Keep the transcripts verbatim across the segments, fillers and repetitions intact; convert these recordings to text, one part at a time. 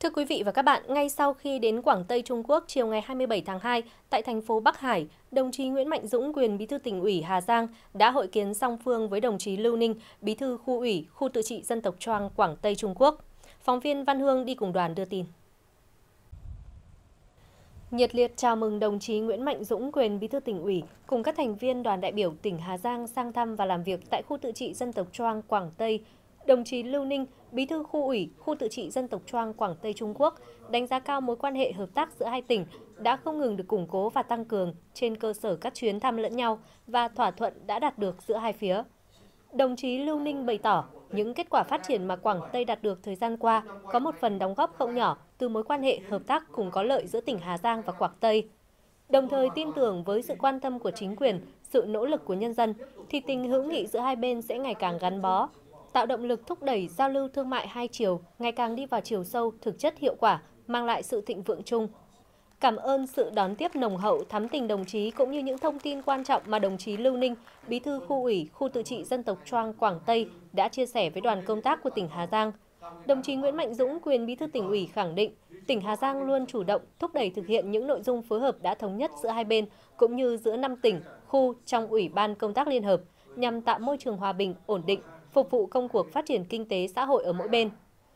Thưa quý vị và các bạn, ngay sau khi đến Quảng Tây Trung Quốc chiều ngày hai mươi bảy tháng hai tại thành phố Bắc Hải, đồng chí Nguyễn Mạnh Dũng, quyền Bí thư Tỉnh ủy Hà Giang đã hội kiến song phương với đồng chí Lưu Ninh, Bí thư Khu ủy Khu tự trị dân tộc Choang Quảng Tây Trung Quốc. Phóng viên Văn Hương đi cùng đoàn đưa tin. Nhiệt liệt chào mừng đồng chí Nguyễn Mạnh Dũng, quyền Bí thư Tỉnh ủy cùng các thành viên đoàn đại biểu tỉnh Hà Giang sang thăm và làm việc tại Khu tự trị dân tộc Choang Quảng Tây. Đồng chí Lưu Ninh, Bí thư Khu ủy Khu tự trị dân tộc Choang Quảng Tây Trung Quốc đánh giá cao mối quan hệ hợp tác giữa hai tỉnh đã không ngừng được củng cố và tăng cường trên cơ sở các chuyến thăm lẫn nhau và thỏa thuận đã đạt được giữa hai phía. Đồng chí Lưu Ninh bày tỏ những kết quả phát triển mà Quảng Tây đạt được thời gian qua có một phần đóng góp không nhỏ từ mối quan hệ hợp tác cùng có lợi giữa tỉnh Hà Giang và Quảng Tây. Đồng thời tin tưởng với sự quan tâm của chính quyền, sự nỗ lực của nhân dân, thì tình hữu nghị giữa hai bên sẽ ngày càng gắn bó, tạo động lực thúc đẩy giao lưu thương mại hai chiều ngày càng đi vào chiều sâu, thực chất hiệu quả, mang lại sự thịnh vượng chung. Cảm ơn sự đón tiếp nồng hậu, thắm tình đồng chí cũng như những thông tin quan trọng mà đồng chí Lưu Ninh, Bí thư Khu ủy Khu tự trị dân tộc Choang Quảng Tây đã chia sẻ với đoàn công tác của tỉnh Hà Giang. Đồng chí Nguyễn Mạnh Dũng, quyền Bí thư Tỉnh ủy khẳng định, tỉnh Hà Giang luôn chủ động thúc đẩy thực hiện những nội dung phối hợp đã thống nhất giữa hai bên cũng như giữa năm tỉnh, khu trong Ủy ban công tác liên hợp nhằm tạo môi trường hòa bình, ổn định, phục vụ công cuộc phát triển kinh tế xã hội ở mỗi bên.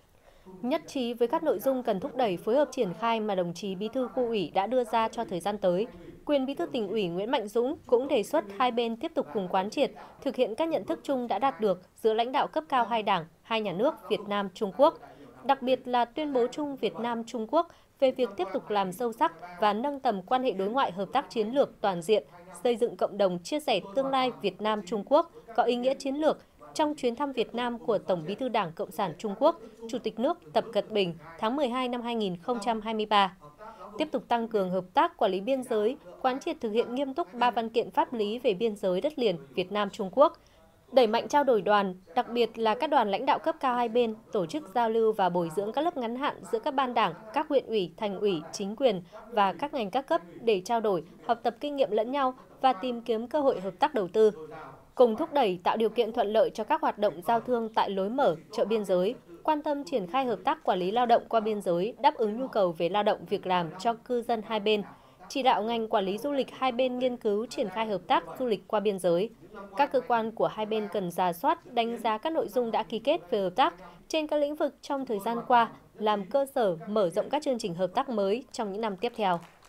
Nhất trí với các nội dung cần thúc đẩy phối hợp triển khai mà đồng chí Bí thư Khu ủy đã đưa ra cho thời gian tới, quyền Bí thư Tỉnh ủy Nguyễn Mạnh Dũng cũng đề xuất hai bên tiếp tục cùng quán triệt, thực hiện các nhận thức chung đã đạt được giữa lãnh đạo cấp cao hai đảng, hai nhà nước Việt Nam Trung Quốc, đặc biệt là tuyên bố chung Việt Nam Trung Quốc về việc tiếp tục làm sâu sắc và nâng tầm quan hệ đối ngoại hợp tác chiến lược toàn diện, xây dựng cộng đồng chia sẻ tương lai Việt Nam Trung Quốc có ý nghĩa chiến lược trong chuyến thăm Việt Nam của Tổng Bí thư Đảng Cộng sản Trung Quốc, Chủ tịch nước Tập Cận Bình tháng mười hai năm hai nghìn không trăm hai mươi ba. Tiếp tục tăng cường hợp tác quản lý biên giới, quán triệt thực hiện nghiêm túc ba văn kiện pháp lý về biên giới đất liền Việt Nam Trung Quốc, đẩy mạnh trao đổi đoàn, đặc biệt là các đoàn lãnh đạo cấp cao hai bên, tổ chức giao lưu và bồi dưỡng các lớp ngắn hạn giữa các ban đảng, các huyện ủy, thành ủy, chính quyền và các ngành các cấp để trao đổi, học tập kinh nghiệm lẫn nhau và tìm kiếm cơ hội hợp tác đầu tư. Cùng thúc đẩy tạo điều kiện thuận lợi cho các hoạt động giao thương tại lối mở, chợ biên giới, quan tâm triển khai hợp tác quản lý lao động qua biên giới, đáp ứng nhu cầu về lao động việc làm cho cư dân hai bên, chỉ đạo ngành quản lý du lịch hai bên nghiên cứu triển khai hợp tác du lịch qua biên giới. Các cơ quan của hai bên cần rà soát, đánh giá các nội dung đã ký kết về hợp tác trên các lĩnh vực trong thời gian qua, làm cơ sở mở rộng các chương trình hợp tác mới trong những năm tiếp theo.